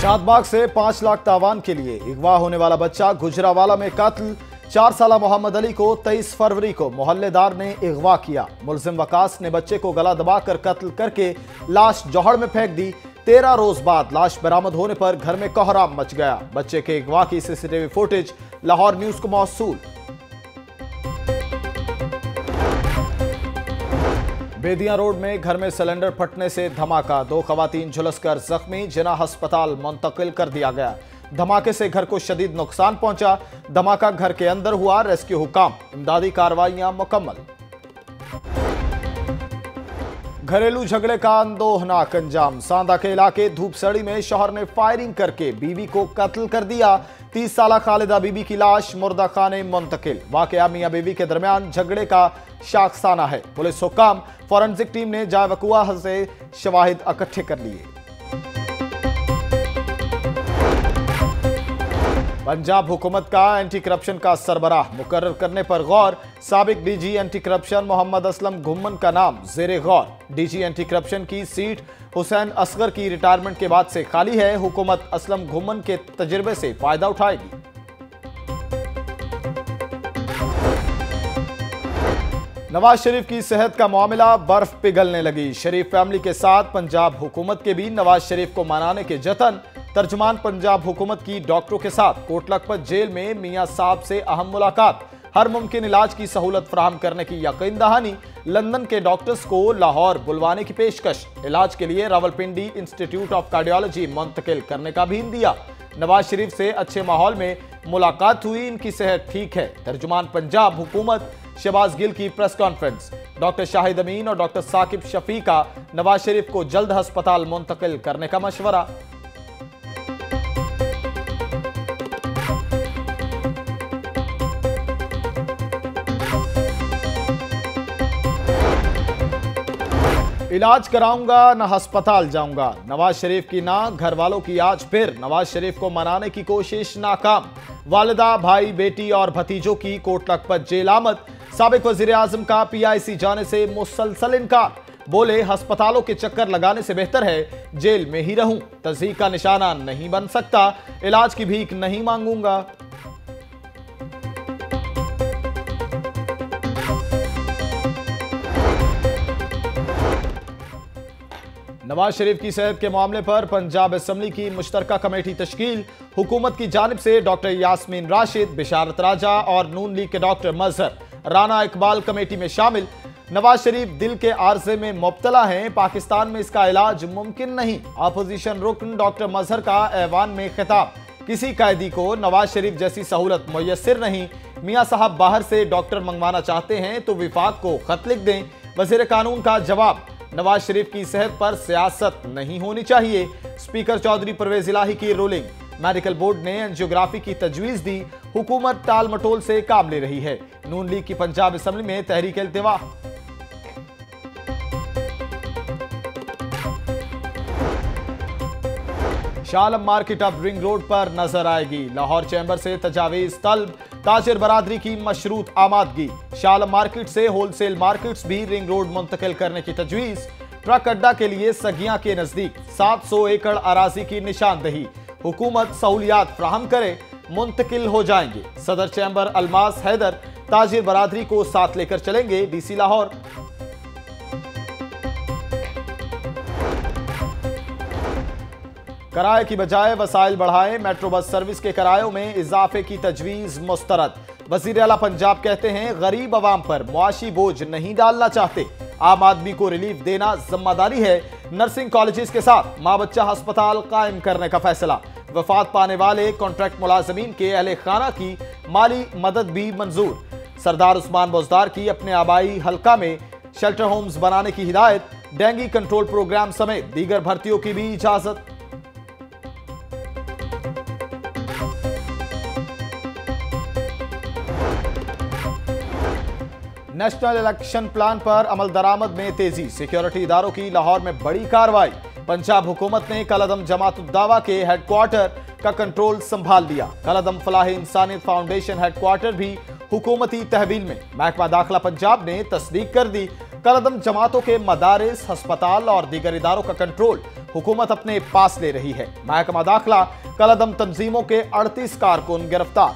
शादबाग से 5 लाख तावान के लिए अगवा होने वाला बच्चा गुजरावाला में कत्ल। 4 साल मोहम्मद अली को 23 फरवरी को मोहल्लेदार ने अगवा किया। मुलजिम वकास ने बच्चे को गला दबाकर कत्ल करके लाश जौहड़ में फेंक दी। 13 रोज बाद लाश बरामद होने पर घर में कोहराम मच गया। बच्चे के अगवा की सीसीटीवी फुटेज लाहौर न्यूज को मौसूल। बेदिया रोड में घर में सिलेंडर फटने से धमाका। 2 खवातीन झुलसकर जख्मी, जिन्हें अस्पताल मुंतकिल कर दिया गया। धमाके से घर को शदीद नुकसान पहुंचा। धमाका घर के अंदर हुआ। रेस्क्यू हुकाम, इमदादी कार्रवाइयां मुकम्मल। घरेलू झगड़े का अंदोहनाक अंजाम। सांदा के इलाके धूपसड़ी में शौहर ने फायरिंग करके बीवी को कत्ल कर दिया। 30 साल खालिदा बीबी की लाश मुर्दा खाने मुंतकिल। वाकया मियां बीवी के दरमियान झगड़े का शाखसाना है। पुलिस हुकाम फॉरेंसिक टीम ने जाए वकुआ से शवाहिद इकट्ठे कर लिए। पंजाब हुकूमत का एंटी करप्शन का सरबराह मुकर्रर करने पर गौर। साबिक DG anti corruption Mohammad Aslam Ghumman का नाम जेरे गौर। डीजी एंटी करप्शन की सीट हुसैन असगर की रिटायरमेंट के बाद से खाली है। हुकूमत असलम घुम्मन के तजुर्बे से फायदा उठाएगी। नवाज शरीफ की सेहत का मामला, बर्फ पिघलने लगी। शरीफ फैमिली के साथ पंजाब हुकूमत के भी नवाज शरीफ को मनाने के जतन। तर्जुमान पंजाब हुकूमत की डॉक्टरों के साथ कोट लखपत जेल में मियां साहब से अहम मुलाकात। हर मुमकिन इलाज की सहूलत फराहम करने की यकीन दहानी। लंदन के डॉक्टर्स को लाहौर बुलवाने की पेशकश। इलाज के लिए रावलपिंडी इंस्टीट्यूट ऑफ कार्डियोलॉजी मुंतकिल करने का भी दिया। नवाज शरीफ से अच्छे माहौल में मुलाकात हुई, इनकी सेहत ठीक है। तर्जुमान पंजाब हुकूमत शहबाज गिल की press conference. Doctor Shahid Amin और डॉक्टर साकिब शफी का नवाज शरीफ को जल्द अस्पताल मुंतकिल करने का मशवरा। इलाज कराऊंगा ना अस्पताल जाऊंगा। नवाज शरीफ की ना घर वालों की आज फिर नवाज शरीफ को मनाने की कोशिश नाकाम। वालिदा, भाई, बेटी और भतीजों की कोट लखपत जेल आमद। साबिक वजीर आजम का PIC जाने से मुसलसल इनकार। बोले अस्पतालों के चक्कर लगाने से बेहतर है जेल में ही रहूं। तस्दीक का निशाना नहीं बन सकता। इलाज की भीख नहीं मांगूंगा। नवाज शरीफ की सेहत के मामले पर पंजाब असेंबली की मुश्तरका कमेटी तश्कील। हुकूमत की जानिब से डॉक्टर यास्मीन राशिद, बिशारत राजा और नून लीग के डॉक्टर मजहर राना इकबाल कमेटी में शामिल। नवाज शरीफ दिल के आर्जे में मुब्तला हैं। पाकिस्तान में इसका इलाज मुमकिन नहीं। अपोजिशन रुकन डॉक्टर मजहर का ऐवान में खिताब। किसी कैदी को नवाज शरीफ जैसी सहूलत मुयस्सर नहीं। मियां साहब बाहर से डॉक्टर मंगवाना चाहते हैं तो विफाक को खत लिख दें। वजीर कानून का जवाब, नवाज शरीफ की सेहत पर सियासत नहीं होनी चाहिए। स्पीकर चौधरी परवेज इलाही की रूलिंग। मेडिकल बोर्ड ने एंजियोग्राफी की तजवीज दी। हुकूमत टाल मटोल से काम ले रही है। नून लीग की पंजाब असेंबली में तहरीक इल्तिवा। शाह आलम मार्केट अब रिंग रोड पर नजर आएगी। लाहौर चैम्बर से तजावीज तलब। ताजिर बरादरी की मशरूत आमादगी। शाह आलम मार्केट से होलसेल मार्केट्स भी रिंग रोड मुंतकिल करने की तजवीज। ट्रक अड्डा के लिए सगिया के नजदीक 700 एकड़ अराजी की निशानदही। हुकूमत सहूलियात फ्राहम करे, मुंतकिल हो जाएंगे। सदर चैम्बर अलमास हैदर ताजिर बरादरी को साथ लेकर चलेंगे। DC लाहौर। किराए की बजाय वसाइल बढ़ाएं। मेट्रो बस सर्विस के किरायों में इजाफे की तजवीज मुस्तरद। वजीर आला पंजाब कहते हैं गरीब अवाम पर मुआशी बोझ नहीं डालना चाहते। आम आदमी को रिलीफ देना जिम्मेदारी है। नर्सिंग कॉलेजेस के साथ मां बच्चा अस्पताल कायम करने का फैसला। वफात पाने वाले कॉन्ट्रैक्ट मुलाजमीन के अहले खाना की माली मदद भी मंजूर। सरदार उस्मान बोजदार की अपने आबाई हल्का में शेल्टर होम्स बनाने की हिदायत। डेंगू कंट्रोल प्रोग्राम समेत दीगर भर्तियों की भी इजाजत। नेशनल इलेक्शन प्लान पर अमल दरामद में तेजी। सिक्योरिटी इदारों की लाहौर में बड़ी कार्रवाई। पंजाब हुकूमत ने कलअदम जमात-उद-दावा के हेडक्वार्टर का कंट्रोल संभाल लिया। कलअदम फलाह इंसानियत फाउंडेशन हेडक्वार्टर भी हुकूमती तहवील में। महकमा दाखिला पंजाब ने तस्दीक कर दी। कलअदम जमातों के मदारिस, अस्पताल और दीगर इदारों का कंट्रोल हुकूमत अपने पास ले रही है। महकमा दाखिला कलअदम तंजीमों के 38 कारकुन गिरफ्तार।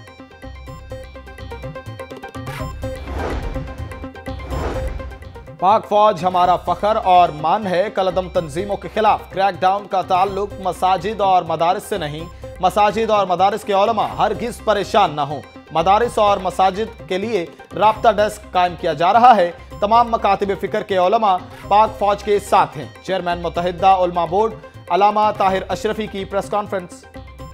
पाक फौज हमारा फखर और मान है। कलअदम तंजीमों के खिलाफ क्रैकडाउन का ताल्लुक मसाजिद और मदारिस से नहीं। मसाजिद और मदारिस के उलमा हरगिज परेशान न हो। मदारिस और मसाजिद के लिए राब्ता डेस्क कायम किया जा रहा है। तमाम मकातिब फिक्र के उलमा पाक फौज के साथ हैं। चेयरमैन मुत्तहिदा उलमा बोर्ड अलामा ताहिर अशरफी की प्रेस कॉन्फ्रेंस।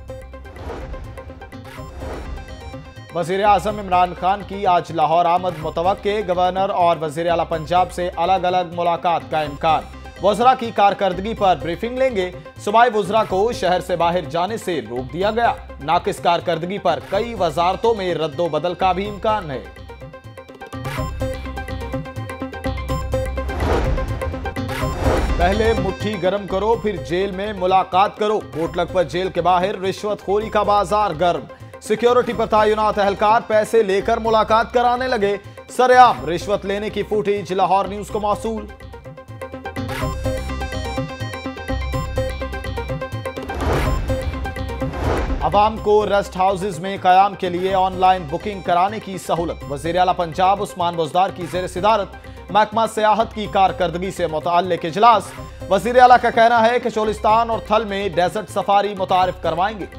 वजीर आजम इमरान खान की आज लाहौर आमद मुतवक्के। गवर्नर और वजीर आला पंजाब से अलग अलग मुलाकात का इम्कान। वज़रा की कारकर्दगी पर ब्रीफिंग लेंगे। सूबाई वज़रा को शहर से बाहर जाने से रोक दिया गया। नाकिस कारकर्दगी पर कई वजारतों में रद्दो बदल का भी इम्कान है। पहले मुट्ठी गर्म करो, फिर जेल में मुलाकात करो। कोट लखपत जेल के बाहर रिश्वतखोरी का बाजार गर्म। सिक्योरिटी पर तैनात एहलकार पैसे लेकर मुलाकात कराने लगे। सरेआम रिश्वत लेने की फुटेज लाहौर न्यूज को मौसूल। अवाम को रेस्ट हाउसेज में कयाम के लिए ऑनलाइन बुकिंग कराने की सहूलत। वजीर आला पंजाब उस्मान बुज़दार की ज़ेर सिदारत महकमा सियाहत की कारकर्दगी से मुताल्लिक इजलास। वजीर आला का कहना है कि चोलिस्तान और थल में डेजर्ट सफारी मुतारिफ करवाएंगे।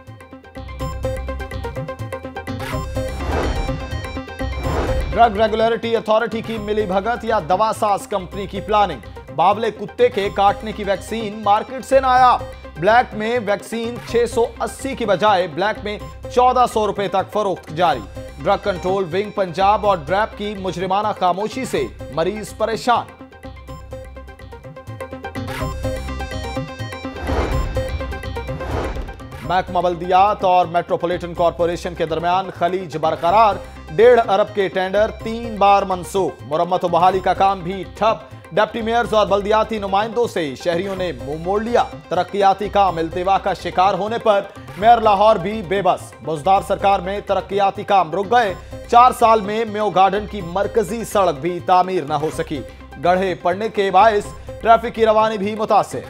ड्रग रेगुलेटरी अथॉरिटी की मिली भगत या दवासाज कंपनी की प्लानिंग। बावले कुत्ते के काटने की वैक्सीन मार्केट से नायाब। ब्लैक में वैक्सीन 680 की बजाय ब्लैक में 1400 रुपए तक फरोख्त जारी। ड्रग कंट्रोल विंग पंजाब और ड्रैप की मुजरिमाना खामोशी से मरीज परेशान। महकमा बल्दियात और मेट्रोपॉलिटन कॉरपोरेशन के दरमियान खलीज बरकरार। 1.5 अरब के टेंडर 3 बार मनसूख। मुरम्मत व बहाली का काम भी ठप। डिप्टी मेयर्स और बल्दियाती नुमाइंदों से शहरियों ने मुंह मोड़ लिया। तरक्याती काम इल्तिवा का शिकार होने पर मेयर लाहौर भी बेबस। बुज़दार सरकार में तरक्याती काम रुक गए। 4 साल में म्यो गार्डन की मरकजी सड़क भी तामीर न हो सकी। गड्ढे पड़ने के बायस ट्रैफिक की रवानी भी मुतासिर।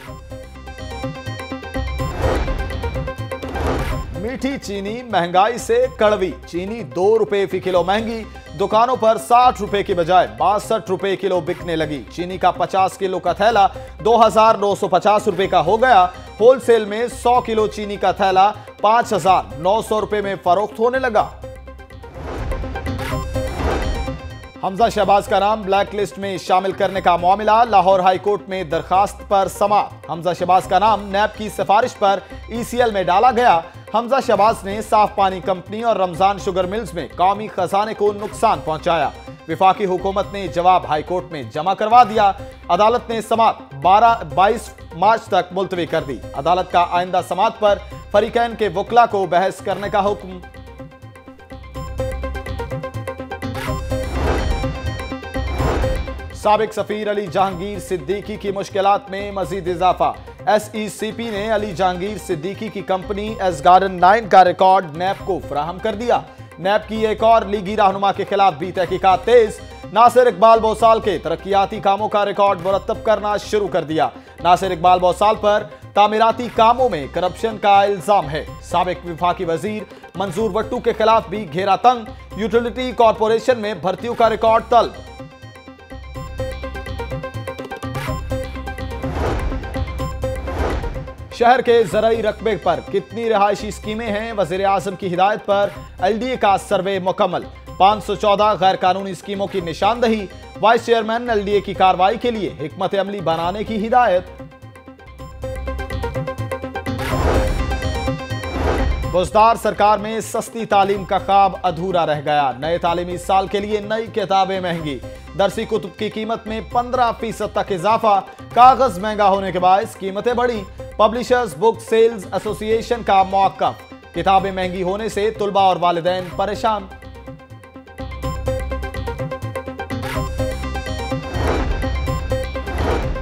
मीठी चीनी महंगाई से कड़वी। चीनी 2 रुपए फी किलो महंगी। दुकानों पर 60 रुपए की बजाय 62 रुपए किलो बिकने लगी। चीनी का 50 किलो का थैला 2950 रुपए का हो गया। होलसेल में 100 किलो चीनी का थैला 5900 रुपए में फरोख्त होने लगा। हमजा शहबाज का नाम ब्लैक लिस्ट में शामिल करने का मामला लाहौर हाई कोर्ट में दरखास्त पर समाअत। हमजा शहबाज का नाम नैब की सिफारिश पर ECL में डाला गया। हमजा शहबाज ने साफ पानी कंपनी और रमजान शुगर मिल्स में कौमी खजाने को नुकसान पहुंचाया। विफाकी हुकूमत ने जवाब हाई कोर्ट में जमा करवा दिया। अदालत ने समाअत 22 मार्च तक मुलतवी कर दी। अदालत का आइंदा समाअत पर फरीकैन के वकला को बहस करने का हुक्म। साबिक सफीर अली जहांगीर सिद्दीकी की मुश्किलात में मजीद इजाफा। SECP ने अली जहांगीर सिद्दीकी की कंपनी एस गार्डन 9 का रिकॉर्ड नैब को फराहम कर दिया। नैब की एक और लीगी रहनुमा के खिलाफ भी तहकीकात तेज। नासिर इकबाल बोसाल के तरक्याती कामों का रिकॉर्ड मुरत्तब करना शुरू कर दिया। नासिर इकबाल बोसाल पर तामीराती कामों में करप्शन का इल्जाम है। साबिक विफाकी वजीर मंजूर वट्टू के खिलाफ भी घेरा तंग। यूटिलिटी कॉरपोरेशन में भर्तियों का रिकॉर्ड तलब। शहर के ज़राई रकबे पर कितनी रिहायशी स्कीमें हैं? वज़ीर आज़म की हिदायत पर LDA का सर्वे मुकम्मल। 514 गैर कानूनी स्कीमों की निशानदही। वाइस चेयरमैन LDA की कार्रवाई के लिए हिकमत अमली बनाने की हिदायत। बुज़दार सरकार में सस्ती तालीम का ख्वाब अधूरा रह गया। नए तालीमी साल के लिए नई किताबें महंगी। दरसी कुतुब की कीमत में 15% तक इजाफा। कागज महंगा होने के बायस कीमतें बढ़ी। पब्लिशर्स बुक सेल्स एसोसिएशन का मौक़िफ़। किताबें महंगी होने से तुलबा और वालिदैन परेशान।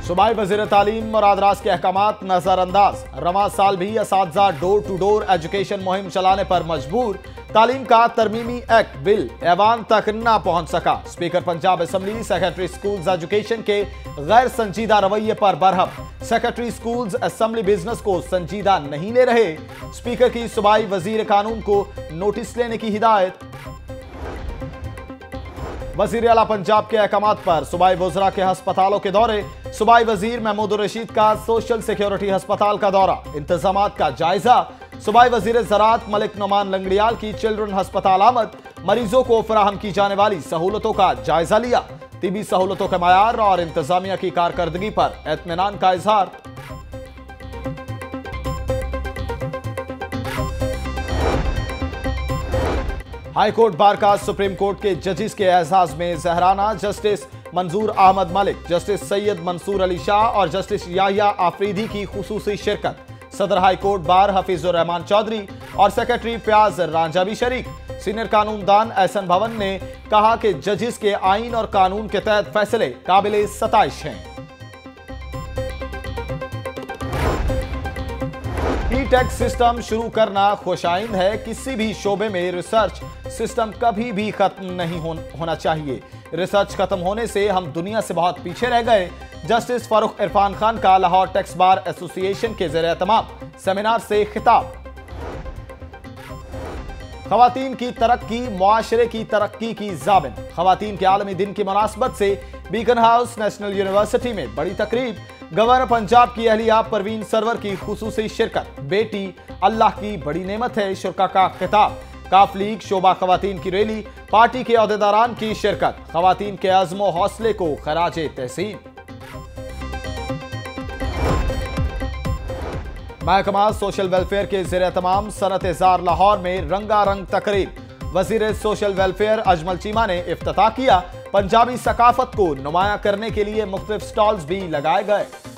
सूबाई वज़ीर तालीम मुराद रास के अहकामात नजरअंदाज। रवां साल भी असातिज़ा डोर टू डोर एजुकेशन मुहिम चलाने पर मजबूर। तालीम का तरमीमी एक्ट बिल ऐवान तक न पहुंच सका। Speaker Punjab assembly secretary schools education के गैर संजीदा रवैये पर Barham. Secretary schools assembly business को संजीदा नहीं ले रहे। स्पीकर की सूबाई वजीर कानून को नोटिस लेने की हिदायत। वजीर आला पंजाब के अहकामात पर सूबाई वज़रा के हस्पतालों के दौरे। सूबाई वजीर महमूद रशीद का सोशल सिक्योरिटी हस्पताल का दौरा, इंतजामात का जायजा। सूबाई वजीर ज़राअत मलिक नुमान लंगड़ियाल की चिल्ड्रन हस्पताल आमद, मरीजों को फराहम की जाने वाली सहूलतों का जायजा लिया। तिबी सहूलतों के मयार और इंतजामिया की कारकर्दगी पर इत्मीनान का इजहार। हाई कोर्ट बार का सुप्रीम कोर्ट के जजेस के एजाज में जहराना। जस्टिस मंजूर अहमद मलिक, जस्टिस सैयद मंसूर अली शाह और जस्टिस याहिया आफरीदी की खुसूसी शिरकत। सदर high court bar Hafeezur Rehman Chaudhry और सेक्रेटरी फयाज रांझा भी शरीक। सीनियर कानूनदान एहसन भवन ने कहा कि जजेस के आइन और कानून के तहत फैसले काबिले सताइश हैं। ई-टेक सिस्टम शुरू करना खुशाइंद है। किसी भी शोबे में रिसर्च सिस्टम कभी भी खत्म नहीं होना चाहिए। रिसर्च खत्म होने से हम दुनिया से बहुत पीछे रह गए। जस्टिस फारूक इरफान खान का लाहौर टैक्स बार एसोसिएशन के ज़रिए तमाम सेमिनार से खिताब। खवातीन की तरक्की मुआशरे की तरक्की की ज़ाबिन। खवातीन के आलमी दिन की मुनासबत से बीकन हाउस नेशनल यूनिवर्सिटी में बड़ी तकरीब। गवर्नर पंजाब की अहलिया परवीन सरवर की खुसूसी शिरकत। बेटी अल्लाह की बड़ी नेमत है, शुरका का खिताब। काफ लीग शोबा खवातीन की रैली, पार्टी के अहदेदारान की शिरकत। खवातीन के अज़्म हौसले को खराजे तहसीन। महकमा सोशल वेलफेयर के ज़रिए तमाम सनत जार लाहौर में रंगारंग तकरीब। वजीर सोशल वेलफेयर अजमल चीमा ने इफ्तिताह किया। पंजाबी सकाफत को नुमाया करने के लिए मुख्तलिफ स्टॉल्स भी लगाए गए।